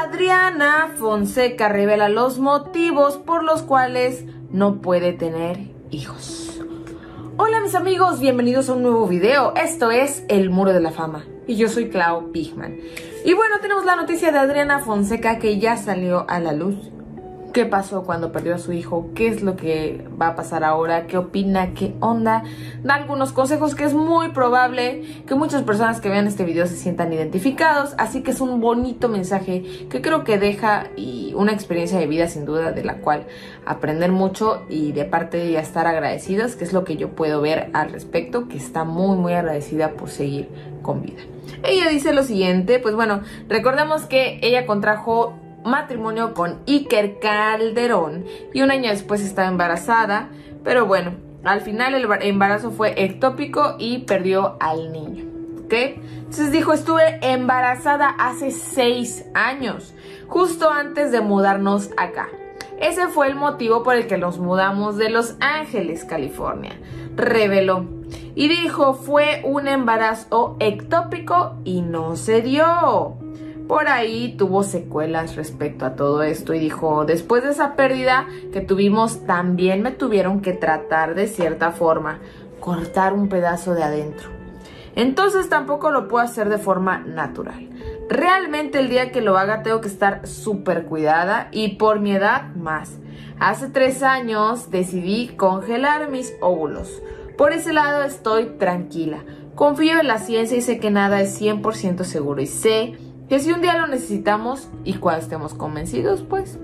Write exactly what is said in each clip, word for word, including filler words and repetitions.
Adriana Fonseca revela los motivos por los cuales no puede tener hijos. Hola mis amigos, bienvenidos a un nuevo video. Esto es El Muro de la Fama y yo soy Clau Pigman. Y bueno, tenemos la noticia de Adriana Fonseca que ya salió a la luz. ¿Qué pasó cuando perdió a su hijo? ¿Qué es lo que va a pasar ahora? ¿Qué opina? ¿Qué onda? Da algunos consejos que es muy probable que muchas personas que vean este video se sientan identificados. Así que es un bonito mensaje que creo que deja y una experiencia de vida sin duda de la cual aprender mucho y de parte de ella estar agradecidos, que es lo que yo puedo ver al respecto, que está muy muy agradecida por seguir con vida. Ella dice lo siguiente, pues bueno, recordemos que ella contrajo matrimonio con Iker Calderón y un año después estaba embarazada, pero bueno, al final el embarazo fue ectópico y perdió al niño, ¿ok? Entonces dijo, estuve embarazada hace seis años, justo antes de mudarnos acá. Ese fue el motivo por el que nos mudamos de Los Ángeles, California, reveló. Y dijo, fue un embarazo ectópico y no se dio. Por ahí tuvo secuelas respecto a todo esto y dijo, después de esa pérdida que tuvimos, también me tuvieron que tratar de cierta forma, cortar un pedazo de adentro. Entonces tampoco lo puedo hacer de forma natural. Realmente el día que lo haga tengo que estar súper cuidada y por mi edad más. Hace tres años decidí congelar mis óvulos. Por ese lado estoy tranquila. Confío en la ciencia y sé que nada es cien por ciento seguro y sé que si un día lo necesitamos y cuando estemos convencidos, pues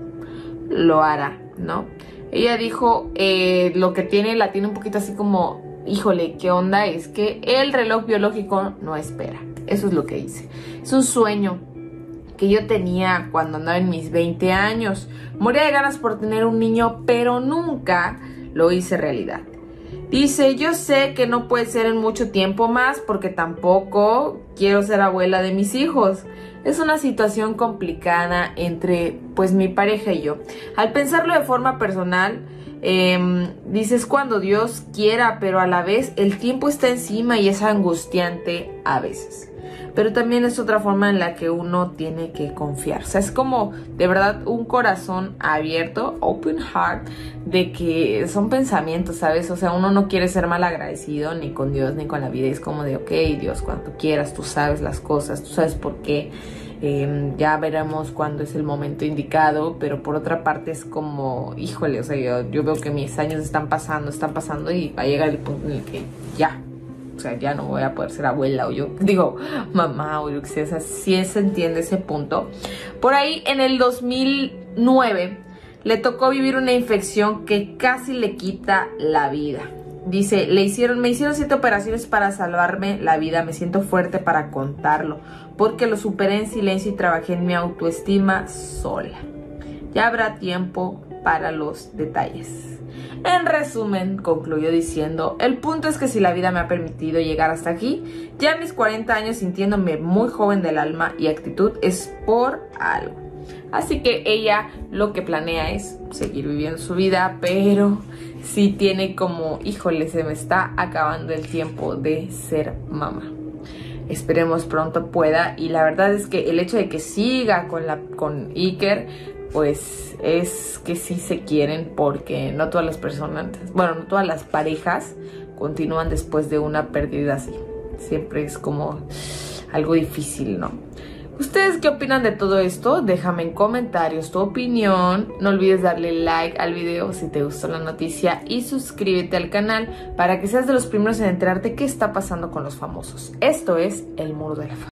lo hará, ¿no? Ella dijo, eh, lo que tiene, la tiene un poquito así como, híjole, ¿qué onda? Es que el reloj biológico no espera. Eso es lo que dice. Es un sueño que yo tenía cuando andaba en mis veinte años. Moría de ganas por tener un niño, pero nunca lo hice realidad. Dice, yo sé que no puede ser en mucho tiempo más porque tampoco quiero ser abuela de mis hijos. Es una situación complicada entre pues mi pareja y yo. Al pensarlo de forma personal, eh, dices cuando Dios quiera, pero a la vez el tiempo está encima y es angustiante a veces. Pero también es otra forma en la que uno tiene que confiar. O sea, es como de verdad un corazón abierto, open heart, de que son pensamientos, ¿sabes? O sea, uno no quiere ser mal agradecido ni con Dios ni con la vida. Es como de, ok, Dios, cuando tú quieras, tú sabes las cosas, tú sabes por qué. Eh, ya veremos cuándo es el momento indicado, pero por otra parte es como, híjole, o sea, yo, yo veo que mis años están pasando, están pasando y va a llegar el punto en el que ya. O sea, ya no voy a poder ser abuela o yo digo mamá o yo que sé, o sea, sí se entiende ese punto. Por ahí en el dos mil nueve le tocó vivir una infección que casi le quita la vida. Dice, le hicieron, me hicieron siete operaciones para salvarme la vida, me siento fuerte para contarlo, porque lo superé en silencio y trabajé en mi autoestima sola. Ya habrá tiempo para los detalles. En resumen, concluyó diciendo, el punto es que si la vida me ha permitido llegar hasta aquí, ya a mis cuarenta años sintiéndome muy joven del alma y actitud, es por algo. Así que ella lo que planea es seguir viviendo su vida, pero sí tiene como, híjole, se me está acabando el tiempo de ser mamá. Esperemos pronto pueda y la verdad es que el hecho de que siga con, la, con Iker, pues es que sí se quieren porque no todas las personas, bueno, no todas las parejas continúan después de una pérdida así. Siempre es como algo difícil, ¿no? ¿Ustedes qué opinan de todo esto? Déjame en comentarios tu opinión. No olvides darle like al video si te gustó la noticia y suscríbete al canal para que seas de los primeros en enterarte qué está pasando con los famosos. Esto es El Muro de la Fama.